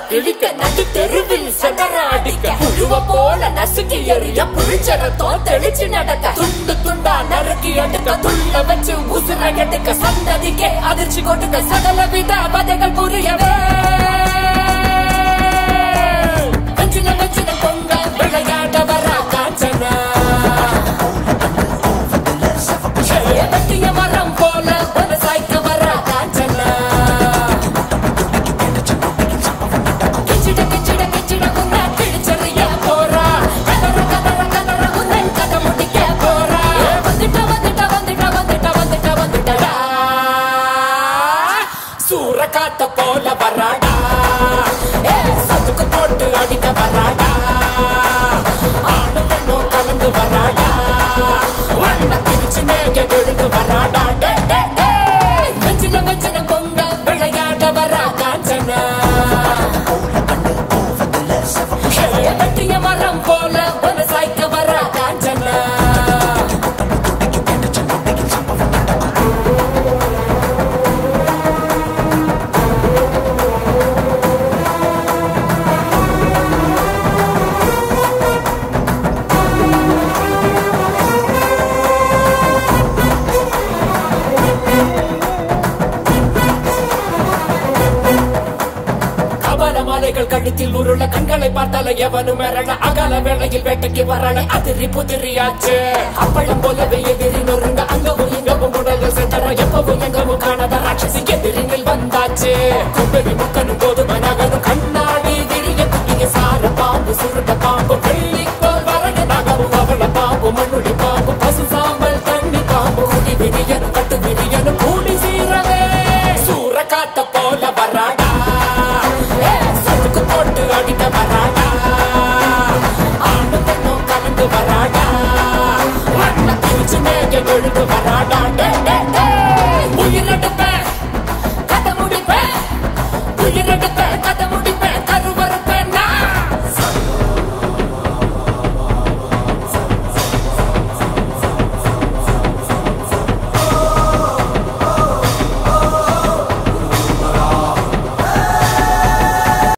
கிழிக்க நடு தெருவில் சதராடிக்க புழுவ போல நசுக்கி எறிய புளிச்சரத்தோம் தெளிச்சு நடக்க துண்டு துண்டா நறுக்கி எடுக்க துள்ள வச்சு உசுர எடுக்க சந்ததிக்கே அதிர்ச்சி கொடுக்க சகல வித பதைகள் புரியவே வஞ்சின வஞ்சின பொங்க விளையாட வரா காஞ்சனா வெட்டிய மரம் போல ஒரு சாய்க்க வரா காஞ்சனா கிச்சிட கிச்சிட கிச்சிட உன்ன கிழிச்சறிய போறா கதற கதற கதற உன்னன் கதை முடிக்க போறா வந்துட்ட வந்துட்ட வந்துட்ட வந்துட்ட வந்துட்ட வந்துட்டடா சூற காத்த போல வராடா சதுக்கு போட்டு அடிக்க வராடா ஆணு பெண்ணும் கலந்து வராடா வண்ண பிரிச்சு மேக விழுந்து வராடா வெஞ்சின வெஞ்சின பொங்க விளையாட வரா காஞ்சனா வெட்டிய மரம் போல ஒரு சாய்க்க வரா காஞ்சனா மாலைகள் கழுத்தில் உருள கண்களை பார்த்தால எவனும் மிரள அகல வேளையில் வேட்டைக்கு வரல அதிரி புதிரியாச்சு அப்பளம் போலவே எதிரி நொறுங்க அங்கவும் இங்கவும் உடல் சென்ற எப்பவும் எங்கவும் காணாத ராட்சசி எதிரிகள் வந்தாச்சு கும்பவி முக்கனும் போது மனகனும் கண்ணாடி விரிய குட்டிய சார பாம்பு சுருட்ட பாம்பு வெள்ளிக்கோள் வரடு நகவும் அவள பாம்பு மண்ணுடி பாம்பு பசு சாம்பல் தண்ணி பாம்பு குடி விரியனும் கட்டு விரியனும் கூடி சீரவே சூற காத்த போல வராடா போட்டு அடிக்க வராடா ஆணு பெண்ணும் கலந்து வராடா வண்ண பிரிச்சு மேக விழுந்து வராடா